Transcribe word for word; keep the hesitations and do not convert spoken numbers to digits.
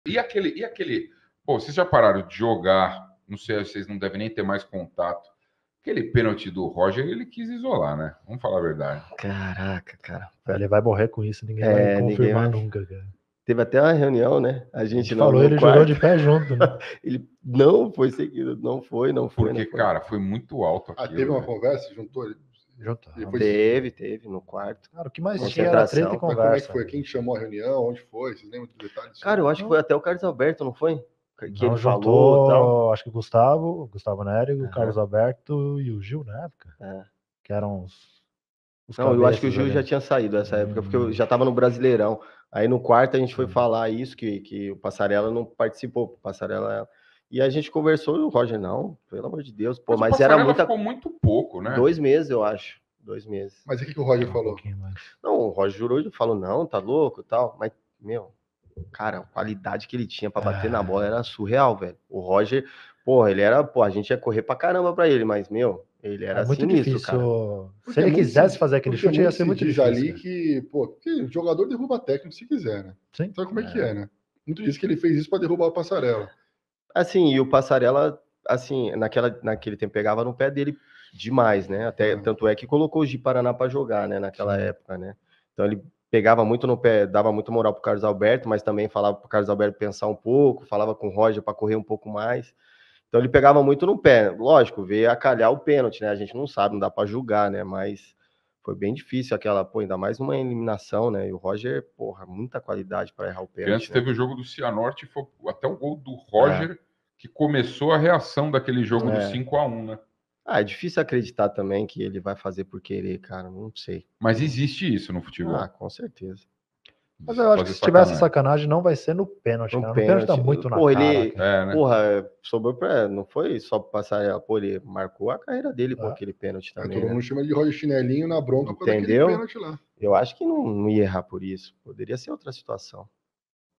E aquele, e aquele... Pô, vocês já pararam de jogar, não sei, vocês não devem nem ter mais contato. Aquele pênalti do Roger, ele quis isolar, né? Vamos falar a verdade. Caraca, cara. Ele vai morrer com isso, ninguém É, vai confirmar ninguém vai... nunca, cara. Teve até uma reunião, né? A gente, A gente não, falou, no ele quarto. jurou de pé junto, né? Ele não foi seguido, não foi, não foi. Porque, não foi. cara, foi muito alto aquilo. Ah, teve uma né? conversa, juntou ele? Junto. Ele foi- Teve, teve, no quarto. Cara, o que mais Concentração. tinha era treta e Mas como é conversa. que foi? Quem chamou a reunião? Onde foi? Vocês lembram dos detalhes? Cara, eu acho que foi até o Carlos Alberto, não foi? Que Não, ele juntou, falou e tal. acho que o Gustavo, o Gustavo Nery, o Aham. Carlos Alberto e o Gil na época. É. Que eram os, os Não, eu acho que o cabeças Gil ali. já tinha saído nessa Hum. época, porque eu já tava no Brasileirão. Aí no quarto a gente foi Hum. falar isso, que, que o Passarella não participou. O Passarella... E a gente conversou e o Roger, não, pelo amor de Deus. Pô, Mas, mas o era Passarella muita... ficou muito pouco, né? Dois meses, eu acho. Dois meses. Mas o que, que o Roger Um falou? pouquinho mais. Não, o Roger jurou e falou, não, tá louco e tal. Mas, meu, cara, a qualidade que ele tinha pra bater É. na bola era surreal, velho. O Roger, porra, ele era, pô, a gente ia correr pra caramba pra ele, mas, meu, ele era É muito sinistro, difícil. cara. Se ele muito quisesse se- fazer aquele porque chute, ia ser se muito diz difícil. ali cara. que, pô, que o jogador derruba técnico se quiser, né? Sim. Sabe como é, que é, né? Muito diz que ele fez isso pra derrubar o Passarella. Assim, e o Passarella, assim, naquela, naquele tempo pegava no pé dele demais, né? Até, Uhum. tanto é que colocou o Gi Paraná pra jogar, né, naquela Sim. época, né? Então ele pegava muito no pé, dava muito moral pro Carlos Alberto, mas também falava pro Carlos Alberto pensar um pouco, falava com o Roger pra correr um pouco mais. Então ele pegava muito no pé. Lógico, veio a calhar o pênalti, né? A gente não sabe, não dá pra julgar, né? Mas foi bem difícil aquela, pô, ainda mais numa eliminação, né? E o Roger, porra, muita qualidade pra errar o Porque antes pênalti, né? teve o jogo do Cianorte, foi até o gol do Roger que começou a reação daquele jogo do É. cinco a um, né? Ah, é difícil acreditar também que ele vai fazer por querer, cara. Não sei. Mas existe isso no futebol. Ah, com certeza. Mas eu acho Fazer que se tivesse sacanagem. sacanagem, não vai ser no pênalti, No cara. No pênalti tá pênalti, muito na porra, cara. ele- cara. É, né? Porra, sobrou pra. Não foi só pra passar. Pô, ele marcou a carreira dele com É. aquele pênalti Aí também. todo Né? mundo chama de Roger Chinelinho na bronca por causa daquele Entendeu? pênalti lá. Eu acho que não, não ia errar por isso. Poderia ser outra situação.